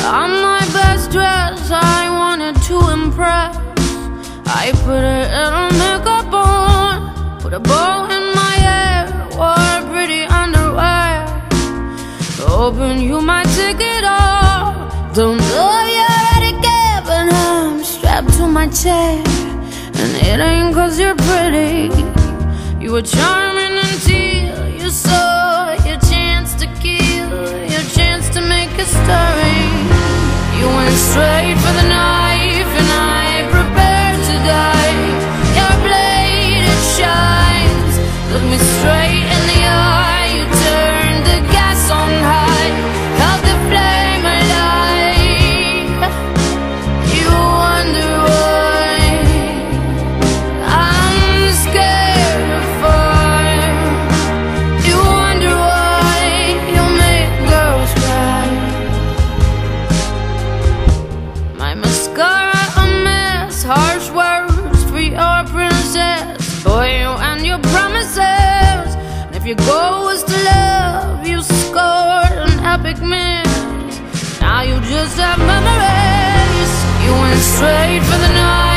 I'm my best dress, I wanted to impress. I put a little makeup on, put a bow in my hair, wore pretty underwear, hoping you might take it off. Don't know you're ready, but I'm strapped to my chair, and it ain't 'cause you're pretty. You were charming until you saw your chance to kill, your chance to make a story. You went straight for the knife, and I prepared to die. Your blade, it shines, look me straight in the eye. You turned the gas on high, held the flame alive. You wonder why I'm scared of fire. You wonder why you make girls cry. My mascara a mess, harsh words for your princess. Boy, you and your promises. And if your goal was to love, you scored an epic miss. Now you just have memories. You went straight for the night.